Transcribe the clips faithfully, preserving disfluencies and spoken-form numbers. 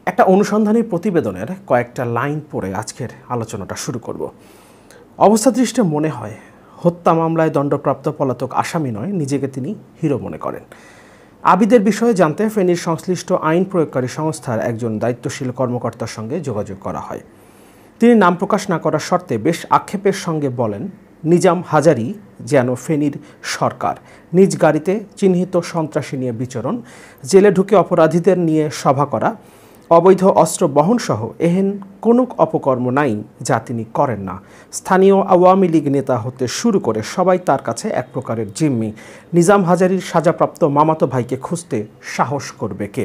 একটা অনুসন্ধানী প্রতিবেদনের কয়েকটা লাইন পড়ে আজকের আলোচনাটা শুরু করব। অবস্থা দৃষ্টে মনে হয় হত্যা মামলায় দণ্ডপ্রাপ্ত পলাতক আসামি নয়, নিজেকে তিনি হিরো মনে করেন। আবিদের বিষয়ে জানতে ফেনীর সংশ্লিষ্ট আইন প্রয়োগকারী সংস্থার একজন দায়িত্বশীল কর্মকর্তার সঙ্গে যোগাযোগ করা হয়। তিনি নাম প্রকাশ না করার শর্তে বেশ আক্ষেপের সঙ্গে বলেন, নিজাম হাজারী যেন ফেনীর সরকার, নিজ গাড়িতে চিহ্নিত সন্ত্রাসী নিয়ে বিচরণ, জেলে ঢুকে অপরাধীদের নিয়ে সভা করা, অবৈধ অস্ত্র বহনসহ এহেন কোনো অপকর্ম নাই যা তিনি করেন না। স্থানীয় আওয়ামী লীগ নেতা হতে শুরু করে সবাই তার কাছে এক প্রকারের জিম্মি। নিজাম হাজারীর সাজাপ্রাপ্ত মামাতো ভাইকে খুঁজতে সাহস করবে কে?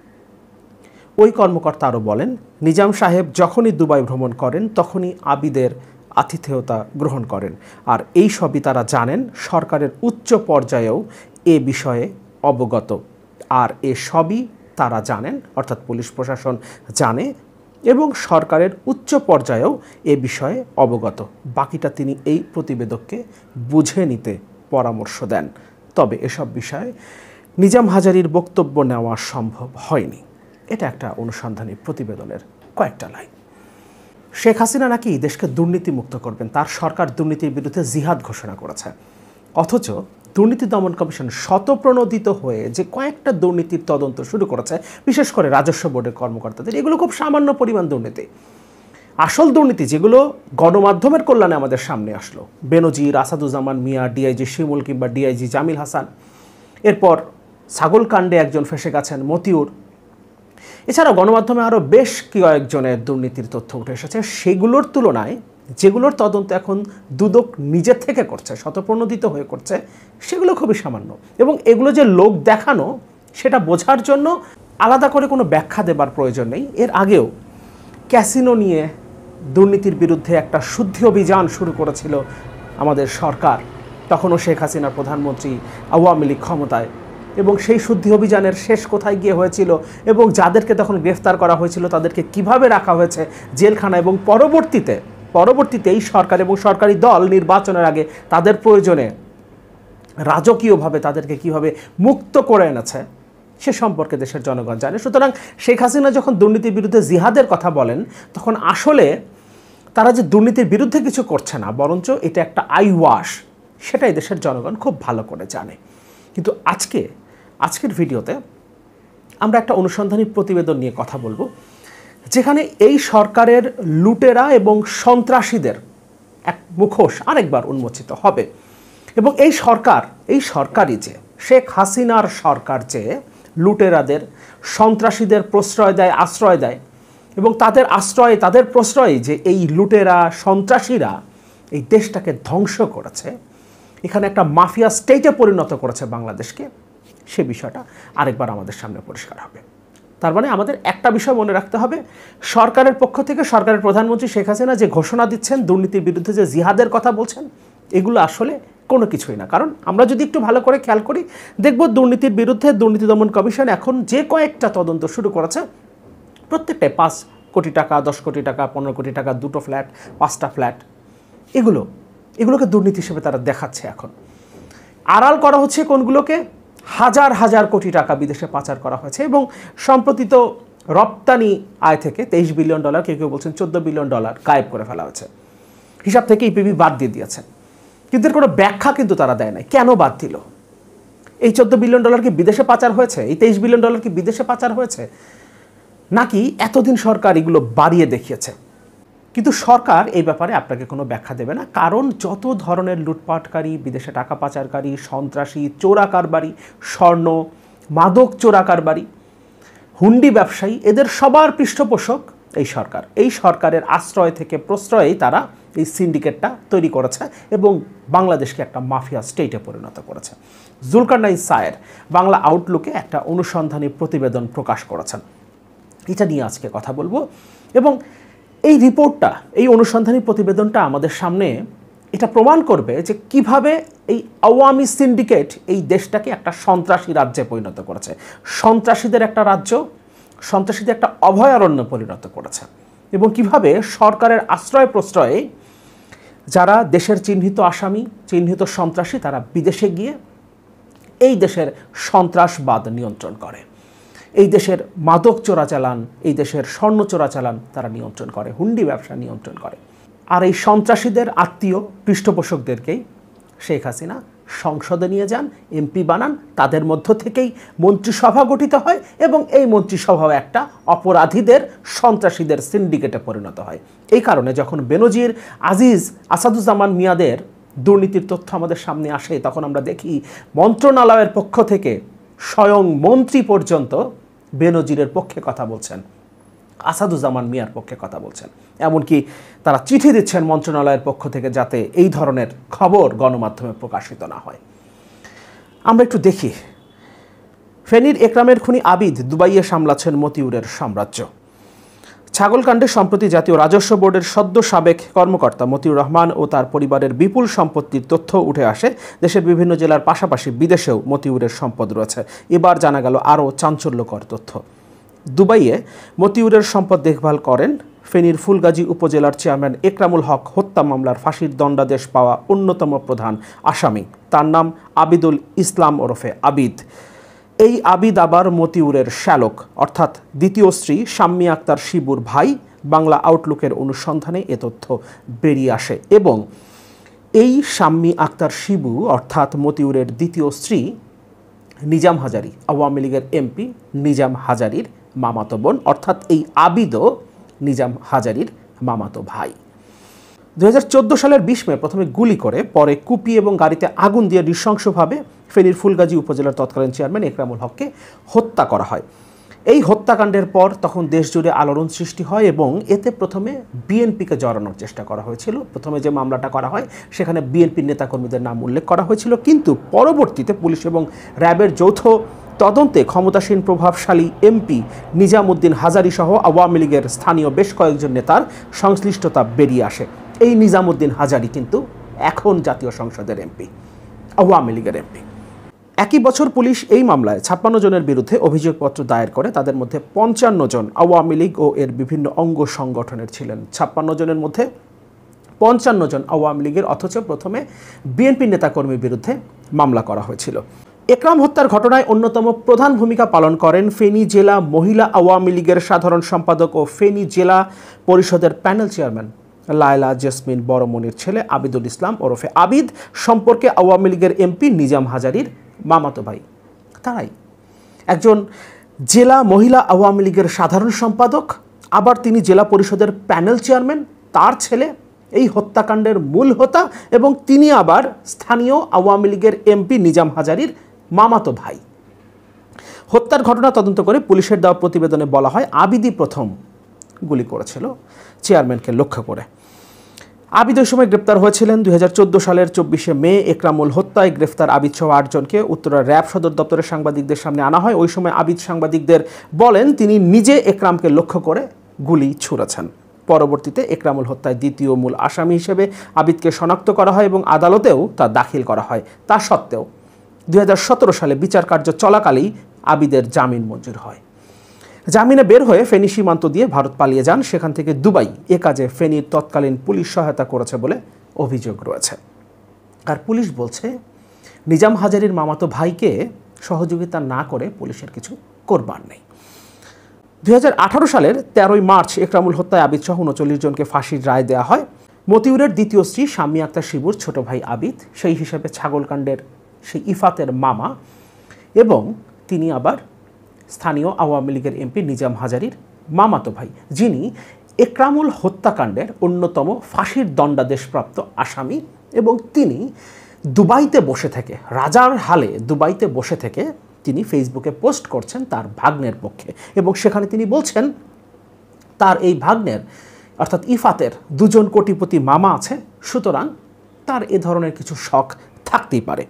ওই কর্মকর্তা আরও বলেন, নিজাম সাহেব যখনই দুবাই ভ্রমণ করেন তখনই আবিদের আতিথেয়তা গ্রহণ করেন, আর এই সবই তারা জানেন। সরকারের উচ্চ পর্যায়েও এ বিষয়ে অবগত, আর এ সবই তারা জানেন, অর্থাৎ পুলিশ প্রশাসন জানে এবং সরকারের উচ্চ পর্যায়েও এ বিষয়ে অবগত। বাকিটা তিনি এই প্রতিবেদককে বুঝে নিতে পরামর্শ দেন। তবে এসব বিষয়ে নিজাম হাজারীর বক্তব্য নেওয়া সম্ভব হয়নি। এটা একটা অনুসন্ধানী প্রতিবেদনের কয়েকটা লাইন। শেখ হাসিনা নাকি দেশকে দুর্নীতিমুক্ত করবেন, তার সরকার দুর্নীতির বিরুদ্ধে জিহাদ ঘোষণা করেছে। অথচ দুর্নীতি দমন কমিশন শতপ্রণোদিত হয়ে যে কয়েকটা দুর্নীতির তদন্ত শুরু করেছে, বিশেষ করে রাজস্ব বোর্ডের কর্মকর্তাদের, এগুলো খুব সামান্য পরিমাণ দুর্নীতি। আসল দুর্নীতি যেগুলো গণমাধ্যমের কল্যাণে আমাদের সামনে আসলো, বেনজির, আসাদুজ্জামান মিয়া, ডিআইজি শিমুল কিংবা ডিআইজি জামিল হাসান, এরপর ছাগলকাণ্ডে একজন ফেসে গেছেন মতিউর, এছাড়াও গণমাধ্যমে আরও বেশ কয়েকজনের দুর্নীতির তথ্য উঠে এসেছে। সেগুলোর তুলনায় যেগুলোর তদন্ত এখন দুদক নিজের থেকে করছে, শতপ্রণোদিত হয়ে করছে, সেগুলো খুবই সামান্য। এবং এগুলো যে লোক দেখানো, সেটা বোঝার জন্য আলাদা করে কোনো ব্যাখ্যা দেবার প্রয়োজন নেই। এর আগেও ক্যাসিনো নিয়ে দুর্নীতির বিরুদ্ধে একটা শুদ্ধি অভিযান শুরু করেছিল আমাদের সরকার, তখনও শেখ হাসিনার প্রধানমন্ত্রী, আওয়ামী লীগ ক্ষমতায়, এবং সেই শুদ্ধি অভিযানের শেষ কোথায় গিয়ে হয়েছিল এবং যাদেরকে তখন গ্রেফতার করা হয়েছিল তাদেরকে কিভাবে রাখা হয়েছে জেলখানা, এবং পরবর্তীতে পরবর্তীতে এই সরকার এবং সরকারি দল নির্বাচনের আগে তাদের প্রয়োজনে রাজকীয়ভাবে তাদেরকে কিভাবে মুক্ত করে এনেছে, সে সম্পর্কে দেশের জনগণ জানে। সুতরাং শেখ হাসিনা যখন দুর্নীতির বিরুদ্ধে জিহাদের কথা বলেন, তখন আসলে তারা যে দুর্নীতির বিরুদ্ধে কিছু করছে না, বরঞ্চ এটা একটা আই ওয়াশ, সেটাই দেশের জনগণ খুব ভালো করে জানে। কিন্তু আজকে আজকের ভিডিওতে আমরা একটা অনুসন্ধানী প্রতিবেদন নিয়ে কথা বলবো, যেখানে এই সরকারের লুটেরা এবং সন্ত্রাসীদের এক মুখোশ আরেকবার উন্মোচিত হবে। এবং এই সরকার, এই সরকারই যে শেখ হাসিনার সরকার যে লুটেরাদের, সন্ত্রাসীদের প্রশ্রয় দেয়, আশ্রয় দেয়, এবং তাদের আশ্রয়ে, তাদের প্রশ্রয়ে যে এই লুটেরা, সন্ত্রাসীরা এই দেশটাকে ধ্বংস করেছে, এখানে একটা মাফিয়া স্টেটে পরিণত করেছে বাংলাদেশকে, সে বিষয়টা আরেকবার আমাদের সামনে পরিষ্কার হবে। তার মানে আমাদের একটা বিষয় মনে রাখতে হবে, সরকারের পক্ষ থেকে সরকারের প্রধানমন্ত্রী শেখ হাসিনা যে ঘোষণা দিচ্ছেন, দুর্নীতির বিরুদ্ধে যে জিহাদের কথা বলছেন, এগুলো আসলে কোনো কিছুই না। কারণ আমরা যদি একটু ভালো করে খেয়াল করি, দেখব দুর্নীতির বিরুদ্ধে দুর্নীতি দমন কমিশন এখন যে কয়েকটা তদন্ত শুরু করেছে, প্রত্যেকটায় পাঁচ কোটি টাকা, দশ কোটি টাকা, পনেরো কোটি টাকা, দুটো ফ্ল্যাট, পাঁচটা ফ্ল্যাট, এগুলো এগুলোকে দুর্নীতি হিসেবে তারা দেখাচ্ছে। এখন আড়াল করা হচ্ছে কোনগুলোকে? হাজার হাজার কোটি টাকা বিদেশে পাচার করা হয়েছে, এবং সম্প্রতি তো রপ্তানি আয় থেকে তেইশ বিলিয়ন ডলার, কেউ কেউ বলছেন চোদ্দ বিলিয়ন ডলার গায়েব করে ফেলা হয়েছে। হিসাব থেকে ইপিবি বাদ দিয়ে দিয়েছেন, কিন্তু এর কোনো ব্যাখ্যা কিন্তু তারা দেয় নাই। কেন বাদ দিল? এই চোদ্দ বিলিয়ন ডলার কি বিদেশে পাচার হয়েছে? এই তেইশ বিলিয়ন ডলার কি বিদেশে পাচার হয়েছে, নাকি এতদিন সরকার এগুলো বাড়িয়ে দেখিয়েছে? কিন্তু সরকার এই ব্যাপারে আপনাকে কোনো ব্যাখ্যা দেবে না, কারণ যত ধরনের লুটপাটকারী, বিদেশে টাকা পাচারকারী, সন্ত্রাসী, চোরা কারবারি, স্বর্ণ, মাদক চোরা কারবারি, হুন্ডি ব্যবসায়ী, এদের সবার পৃষ্ঠপোষক এই সরকার। এই সরকারের আশ্রয় থেকে প্রশ্রয়েই তারা এই সিন্ডিকেটটা তৈরি করেছে এবং বাংলাদেশকে একটা মাফিয়া স্টেটে পরিণত করেছে। জুলকারনাইন সায়ের বাংলা আউটলুকে একটা অনুসন্ধানী প্রতিবেদন প্রকাশ করেছেন, এটা নিয়ে আজকে কথা বলবো। এবং এই রিপোর্টটা, এই অনুসন্ধানী প্রতিবেদনটা আমাদের সামনে এটা প্রমাণ করবে যে কিভাবে এই আওয়ামী সিন্ডিকেট এই দেশটাকে একটা সন্ত্রাসী রাজ্যে পরিণত করেছে, সন্ত্রাসীদের একটা রাজ্য, সন্ত্রাসীদের একটা অভয়ারণ্য পরিণত করেছে, এবং কিভাবে সরকারের আশ্রয় প্রশ্রয়ে যারা দেশের চিহ্নিত আসামি, চিহ্নিত সন্ত্রাসী, তারা বিদেশে গিয়ে এই দেশের সন্ত্রাসবাদ নিয়ন্ত্রণ করে। এই দেশের মাদক চোরাচালান, এই দেশের স্বর্ণ চোরাচালান তারা নিয়ন্ত্রণ করে, হুন্ডি ব্যবসা নিয়ন্ত্রণ করে। আর এই সন্ত্রাসীদের আত্মীয় পৃষ্ঠপোষকদেরকেই শেখ হাসিনা সংসদে নিয়ে যান, এমপি বানান, তাদের মধ্য থেকেই মন্ত্রিসভা গঠিত হয় এবং এই মন্ত্রিসভাও একটা অপরাধীদের, সন্ত্রাসীদের সিন্ডিকেটে পরিণত হয়। এই কারণে যখন বেনজির, আজিজ, আসাদুজ্জামান মিয়াদের দুর্নীতির তথ্য আমাদের সামনে আসে, তখন আমরা দেখি মন্ত্রণালয়ের পক্ষ থেকে স্বয়ং মন্ত্রী পর্যন্ত বেনজিরের পক্ষে কথা বলছেন, আসাদুজ্জামান মিয়ার পক্ষে কথা বলছেন। এমনকি তারা চিঠি দিচ্ছেন মন্ত্রণালয়ের পক্ষ থেকে যাতে এই ধরনের খবর গণমাধ্যমে প্রকাশিত না হয়। আমরা একটু দেখি, ফেনীর একরামের খুনি আবিদ দুবাইয়ে সামলাচ্ছেন মতিউরের সাম্রাজ্য। ছাগলকাণ্ডে সম্প্রতি জাতীয় রাজস্ব বোর্ডের সদ্য সাবেক কর্মকর্তা মতিউর রহমান ও তার পরিবারের বিপুল সম্পত্তির তথ্য উঠে আসে। দেশের বিভিন্ন জেলার পাশাপাশি বিদেশেও মতিউরের সম্পদ রয়েছে। এবার জানা গেল আরও চাঞ্চল্যকর তথ্য। দুবাইয়ে মতিউরের সম্পদ দেখভাল করেন ফেনীর ফুলগাজী উপজেলার চেয়ারম্যান একরামুল হক হত্যা মামলার ফাঁসির দণ্ডাদেশ পাওয়া অন্যতম প্রধান আসামি। তার নাম আবিদুল ইসলাম ওরফে আবিদ। এই আবিদ আবার মতিউরের শ্যালক অর্থাৎ দ্বিতীয় স্ত্রী শাম্মী আক্তার শিবুর ভাই। বাংলা আউটলুকের অনুসন্ধানে এ তথ্য বেরিয়ে আসে এবং এই শাম্মী আক্তার শিবু অর্থাৎ মতিউরের দ্বিতীয় স্ত্রী নিজাম হাজারী, আওয়ামী লীগের এমপি নিজাম হাজারীর মামাতো বোন, অর্থাৎ এই আবিদও নিজাম হাজারীর মামাতো ভাই। দু হাজার চোদ্দো সালের বিশ মে প্রথমে গুলি করে পরে কুপি এবং গাড়িতে আগুন দিয়ে নৃশংসভাবে ফেনীর ফুলগাজী উপজেলার তৎকালীন চেয়ারম্যান একরামুল হককে হত্যা করা হয়। এই হত্যাকাণ্ডের পর তখন দেশ জুড়ে আলোড়ন সৃষ্টি হয় এবং এতে প্রথমে বিএনপিকে জড়ানোর চেষ্টা করা হয়েছিল। প্রথমে যে মামলাটা করা হয় সেখানে বিএনপির নেতাকর্মীদের নাম উল্লেখ করা হয়েছিল, কিন্তু পরবর্তীতে পুলিশ এবং র্যাবের যৌথ তদন্তে ক্ষমতাসীন প্রভাবশালী এমপি নিজামউদ্দিন হাজারী সহ আওয়ামী লীগের স্থানীয় বেশ কয়েকজন নেতার সংশ্লিষ্টতা বেরিয়ে আসে। এই নিজামউদ্দিন হাজারী কিন্তু এখন জাতীয় সংসদের এমপি, আওয়ামী লীগের এমপি। একই বছর পুলিশ এই মামলায় ছাপ্পান্ন জনের বিরুদ্ধে অভিযোগপত্র দায়ের করে। তাদের মধ্যে পঞ্চান্ন জন আওয়ামী লীগ ও এর বিভিন্ন অঙ্গ সংগঠনের ছিলেন। ছাপ্পান্ন জনের মধ্যে পঞ্চান্ন জন আওয়ামী লীগের, অথচ প্রথমে বিএনপি নেতাকর্মীর বিরুদ্ধে মামলা করা হয়েছিল। একরাম হত্যার ঘটনায় অন্যতম প্রধান ভূমিকা পালন করেন ফেনী জেলা মহিলা আওয়ামী লীগের সাধারণ সম্পাদক ও ফেনী জেলা পরিষদের প্যানেল চেয়ারম্যান লায়লা জেসমিন বড়মনির ছেলে আবিদুল ইসলাম ওরফে আবিদ, সম্পর্কে আওয়ামী লীগের এমপি নিজাম হাজারীর মামাতো ভাই। তারাই একজন জেলা মহিলা আওয়ামী লীগের সাধারণ সম্পাদক, আবার তিনি জেলা পরিষদের প্যানেল চেয়ারম্যান, তার ছেলে এই হত্যাকাণ্ডের মূল হোতা এবং তিনি আবার স্থানীয় আওয়ামী লীগের এমপি নিজাম হাজারীর মামাতো ভাই। হত্যার ঘটনা তদন্ত করে পুলিশের দেওয়া প্রতিবেদনে বলা হয় আবিদই প্রথম গুলি করেছিল চেয়ারম্যানকে লক্ষ্য করে। আবিদ ওই সময় গ্রেপ্তার হয়েছিলেন। দুই হাজার চোদ্দো সালের চব্বিশে মে একরামুল হত্যায় গ্রেফতার আবিদ সহ আটজনকে উত্তরা র্যাব সদর দপ্তরের সাংবাদিকদের সামনে আনা হয়। ওই সময় আবিদ সাংবাদিকদের বলেন তিনি নিজে একরামকে লক্ষ্য করে গুলি ছুঁড়েছেন। পরবর্তীতে একরামুল হত্যায় দ্বিতীয় মূল আসামি হিসেবে আবিদকে শনাক্ত করা হয় এবং আদালতেও তা দাখিল করা হয়। তা সত্ত্বেও দুই হাজার সতেরো সালে বিচার কার্য চলাকালেই আবিদের জামিন মঞ্জুর হয়। জামিনে বের হয়ে ফেনী সীমান্ত দিয়ে ভারত পালিয়ে যান। সেখান থেকে দুবাই এ কাজে ফেনীর তৎকালীন পুলিশ সহায়তা করেছে বলে অভিযোগ রয়েছে। আর পুলিশ বলছে নিজাম হাজারীর মামাতো ভাইকে সহযোগিতা না করে পুলিশের কিছু করবার নেই। দুই হাজার আঠারো সালের তেরোই মার্চ একরামুল হত্যায় আবিদ সহ উনচল্লিশ জনকে ফাঁসির রায় দেওয়া হয়। মতিউরের দ্বিতীয় স্ত্রী শাম্মী আক্তার শিবুর ছোট ভাই আবিদ সেই হিসেবে ছাগলকাণ্ডের সেই ইফাতের মামা এবং তিনি আবার স্থানীয় আওয়ামী লীগের এমপি নিজাম হাজারীর মামাতো ভাই, যিনি একরামুল হত্যাকাণ্ডের অন্যতম ফাঁসির দণ্ডাদেশপ্রাপ্ত আসামি এবং তিনি দুবাইতে বসে থেকে, রাজার হালে দুবাইতে বসে থেকে তিনি ফেসবুকে পোস্ট করছেন তার ভাগ্নের পক্ষে এবং সেখানে তিনি বলছেন তার এই ভাগ্নের অর্থাৎ ইফাতের দুজন কোটিপতি মামা আছে, সুতরাং তার এ ধরনের কিছু শখ থাকতেই পারে।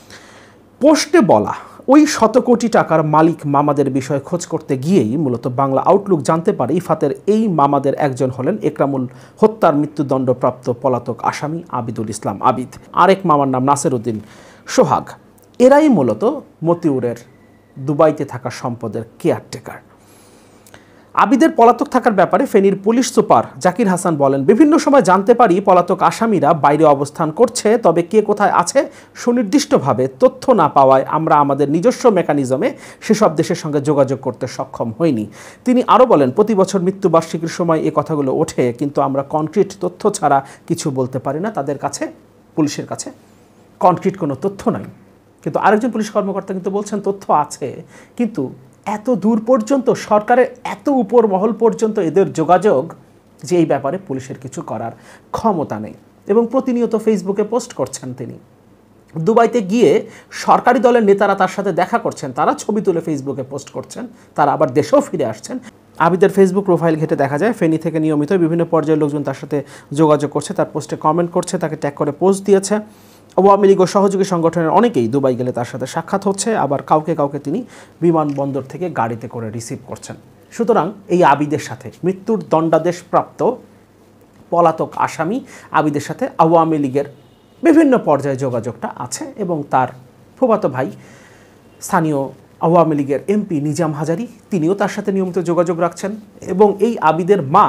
পোস্টে বলা ওই শত কোটি টাকার মালিক মামাদের বিষয়ে খোঁজ করতে গিয়েই মূলত বাংলা আউটলুক জানতে পারে ইফাতের এই মামাদের একজন হলেন একরামুল হত্যার মৃত্যুদণ্ডপ্রাপ্ত পলাতক আসামি আবিদুল ইসলাম আবিদ, আরেক মামার নাম নাসির উদ্দিন সোহাগ। এরাই মূলত মতিউরের দুবাইতে থাকা সম্পদের কেয়ারটেকার। আবিদের পলাতক থাকার ব্যাপারে ফেনীর পুলিশ সুপার জাকির হাসান বলেন, বিভিন্ন সময় জানতে পারি পলাতক আসামিরা বাইরে অবস্থান করছে, তবে কে কোথায় আছে সুনির্দিষ্টভাবে তথ্য না পাওয়ায় আমরা আমাদের নিজস্ব মেকানিজমে সেসব দেশের সঙ্গে যোগাযোগ করতে সক্ষম হইনি। তিনি আরও বলেন, প্রতি বছর মৃত্যুবার্ষিকীর সময় এ কথাগুলো ওঠে, কিন্তু আমরা কনক্রিট তথ্য ছাড়া কিছু বলতে পারি না। তাদের কাছে, পুলিশের কাছে কনক্রিট কোনো তথ্য নাই। কিন্তু আরেকজন পুলিশ কর্মকর্তা কিন্তু বলছেন তথ্য আছে, কিন্তু এত দূর পর্যন্ত সরকারের এত উপর মহল পর্যন্ত এদের যোগাযোগ যে এই ব্যাপারে পুলিশের কিছু করার ক্ষমতা নেই। এবং প্রতিনিয়ত ফেসবুকে পোস্ট করছেন তিনি। দুবাইতে গিয়ে সরকারি দলের নেতারা তার সাথে দেখা করছেন, তারা ছবি তুলে ফেসবুকে পোস্ট করছেন, তারা আবার দেশেও ফিরে আসছেন। আবিদের ফেসবুক প্রোফাইল ঘেটে দেখা যায় ফেনী থেকে নিয়মিত বিভিন্ন পর্যায়ের লোকজন তার সাথে যোগাযোগ করছে, তার পোস্টে কমেন্ট করছে, তাকে ট্যাগ করে পোস্ট দিয়েছে। আওয়ামী লীগ ও সহযোগী সংগঠনের অনেকেই দুবাই গেলে তার সাথে সাক্ষাৎ হচ্ছে, আবার কাউকে কাউকে তিনি বিমানবন্দর থেকে গাড়িতে করে রিসিভ করছেন। সুতরাং এই আবিদের সাথে মৃত্যুর দণ্ডাদেশ প্রাপ্ত পলাতক আসামি আবিদের সাথে আওয়ামী লীগের বিভিন্ন পর্যায়ে যোগাযোগটা আছে এবং তার ফুফাতো ভাই স্থানীয় আওয়ামী লীগের এমপি নিজাম হাজারী তিনিও তার সাথে নিয়মিত যোগাযোগ রাখছেন এবং এই আবিদের মা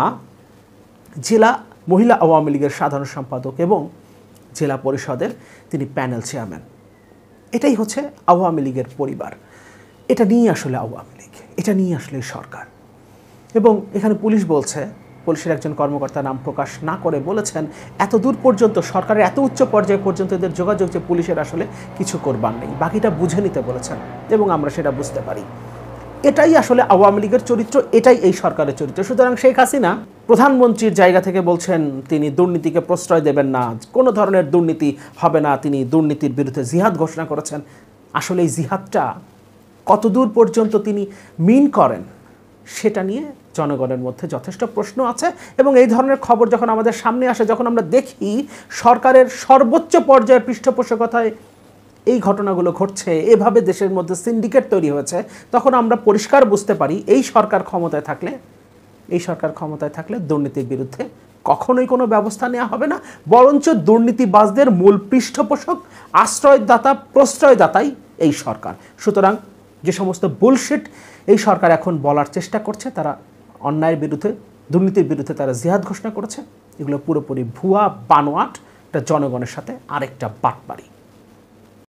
জেলা মহিলা আওয়ামী লীগের সাধারণ সম্পাদক এবং জেলা পরিষদের তিনি প্যানেল চেয়ারম্যান। এটাই হচ্ছে আওয়ামী লীগের পরিবার। এটা নিয়ে আসলে আওয়ামী লীগ, এটা নিয়ে আসলে সরকার। এবং এখানে পুলিশ বলছে, পুলিশের একজন কর্মকর্তা নাম প্রকাশ না করে বলেছেন, এত দূর পর্যন্ত সরকারের এত উচ্চ পর্যায়ে পর্যন্ত এদের যোগাযোগ যে পুলিশের আসলে কিছু করবার নেই, বাকিটা বুঝে নিতে বলেছেন এবং আমরা সেটা বুঝতে পারি। এটাই আসলে আওয়ামী লীগের চরিত্র, এটাই এই সরকারের চরিত্র। সুতরাং শেখ হাসিনা প্রধানমন্ত্রীর জায়গা থেকে বলছেন তিনি দুর্নীতিকে প্রশ্রয় দেবেন না, কোনো ধরনের দুর্নীতি হবে না, তিনি দুর্নীতির বিরুদ্ধে জিহাদ ঘোষণা করেছেন। আসলে এই জিহাদটা কতদূর পর্যন্ত তিনি মিন করেন সেটা নিয়ে জনগণের মধ্যে যথেষ্ট প্রশ্ন আছে। এবং এই ধরনের খবর যখন আমাদের সামনে আসে, যখন আমরা দেখি সরকারের সর্বোচ্চ পর্যায়ের পৃষ্ঠপোষকতায় এই ঘটনাগুলো ঘটছে, এভাবে দেশের মধ্যে সিন্ডিকেট তৈরি হয়েছে, তখন আমরা পরিষ্কার বুঝতে পারি এই সরকার ক্ষমতায় থাকলে এই সরকার ক্ষমতায় থাকলে দুর্নীতির বিরুদ্ধে কখনোই কোনো ব্যবস্থা নেওয়া হবে না, বরঞ্চ দুর্নীতিবাজদের মূল পৃষ্ঠপোষক, আশ্রয়দাতা, প্রশ্রয়দাতাই এই সরকার। সুতরাং যে সমস্ত বুলশিট এই সরকার এখন বলার চেষ্টা করছে, তারা অন্যায়ের বিরুদ্ধে, দুর্নীতির বিরুদ্ধে তারা জিহাদ ঘোষণা করেছে, এগুলো পুরোপুরি ভুয়া, বানোয়াট, এটা জনগণের সাথে আরেকটা বাটপাড়ি।